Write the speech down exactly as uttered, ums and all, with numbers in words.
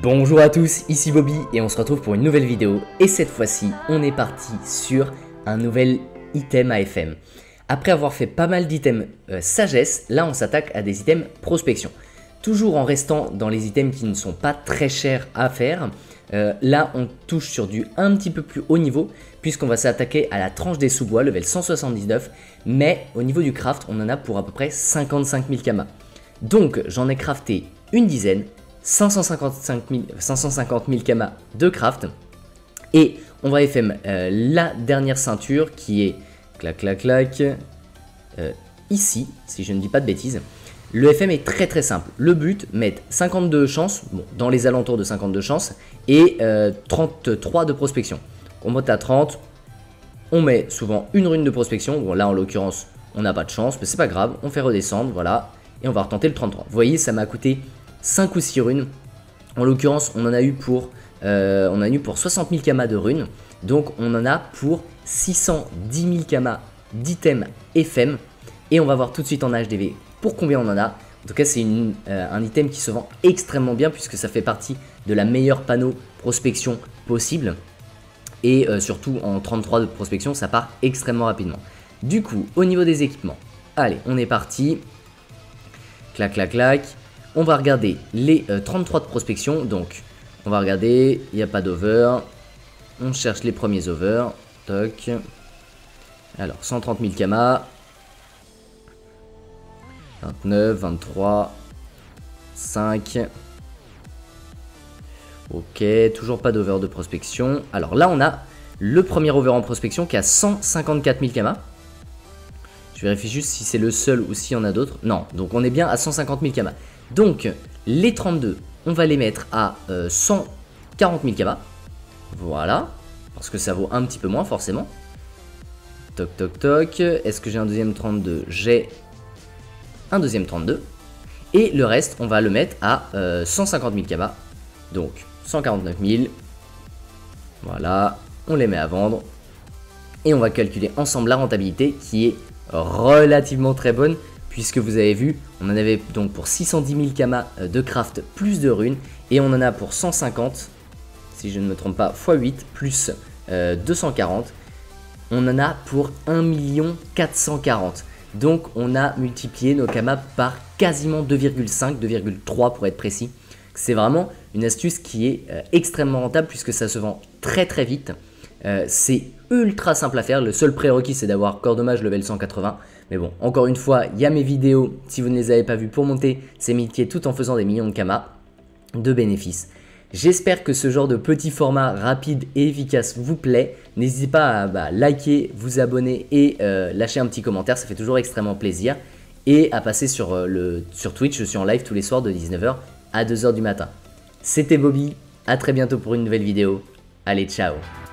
Bonjour à tous, ici Bobby et on se retrouve pour une nouvelle vidéo et cette fois-ci on est parti sur un nouvel item A F M. Après avoir fait pas mal d'items euh, sagesse, là on s'attaque à des items prospection. Toujours en restant dans les items qui ne sont pas très chers à faire, euh, là on touche sur du un petit peu plus haut niveau puisqu'on va s'attaquer à la tranche des sous-bois, level cent soixante-dix-neuf, mais au niveau du craft on en a pour à peu près cinquante-cinq mille kamas. Donc j'en ai crafté une dizaine, cinq cent cinquante mille kamas de craft et on va F M euh, la dernière ceinture qui est clac clac clac euh, ici si je ne dis pas de bêtises. Le F M est très très simple, le but mettre cinquante-deux chances, bon, dans les alentours de cinquante-deux chances et euh, trente-trois de prospection. On monte à trente, on met souvent une rune de prospection, bon là en l'occurrence on n'a pas de chance mais c'est pas grave, on fait redescendre, voilà, et on va retenter le trente-trois. Vous voyez ça m'a coûté cinq ou six runes, en l'occurrence on en a eu pour, euh, on a eu pour soixante mille kamas de runes, donc on en a pour six cent dix mille kamas d'items F M, et on va voir tout de suite en H D V pour combien on en a. En tout cas c'est euh, un item qui se vend extrêmement bien puisque ça fait partie de la meilleure panneau prospection possible, et euh, surtout en trente-trois de prospection ça part extrêmement rapidement. Du coup au niveau des équipements, allez on est parti, clac clac clac. On va regarder les euh, trente-trois de prospection, donc on va regarder, il n'y a pas d'over, on cherche les premiers over, toc, alors cent trente mille kamas, vingt-neuf, vingt-trois, cinq, ok, toujours pas d'over de prospection. Alors là on a le premier over en prospection qui a cent cinquante-quatre mille kamas. Je vérifie juste si c'est le seul ou s'il y en a d'autres. Non, donc on est bien à cent cinquante mille kamas. Donc les trente-deux, on va les mettre à euh, cent quarante mille kamas. Voilà, parce que ça vaut un petit peu moins forcément. Toc toc toc. Est-ce que j'ai un deuxième trente-deux? J'ai un deuxième trente-deux. Et le reste, on va le mettre à euh, cent cinquante mille kamas. Donc cent quarante-neuf mille. Voilà, on les met à vendre. Et on va calculer ensemble la rentabilité qui est relativement très bonne, puisque vous avez vu on en avait donc pour six cent dix mille kamas de craft plus de runes, et on en a pour cent cinquante si je ne me trompe pas fois huit plus euh, deux cent quarante, on en a pour un million quatre cent quarante. Donc on a multiplié nos kamas par quasiment deux virgule cinq, deux virgule trois pour être précis. C'est vraiment une astuce qui est euh, extrêmement rentable puisque ça se vend très très vite. Euh, c'est ultra simple à faire, le seul prérequis c'est d'avoir corps dommage level cent quatre-vingts. Mais bon, encore une fois, il y a mes vidéos, si vous ne les avez pas vues, pour monter ces métiers tout en faisant des millions de kamas de bénéfices. J'espère que ce genre de petit format rapide et efficace vous plaît. N'hésitez pas à bah, liker, vous abonner et euh, lâcher un petit commentaire, ça fait toujours extrêmement plaisir. Et à passer sur, euh, le, sur Twitch, je suis en live tous les soirs de dix-neuf heures à deux heures du matin. C'était Bobby, à très bientôt pour une nouvelle vidéo. Allez, ciao!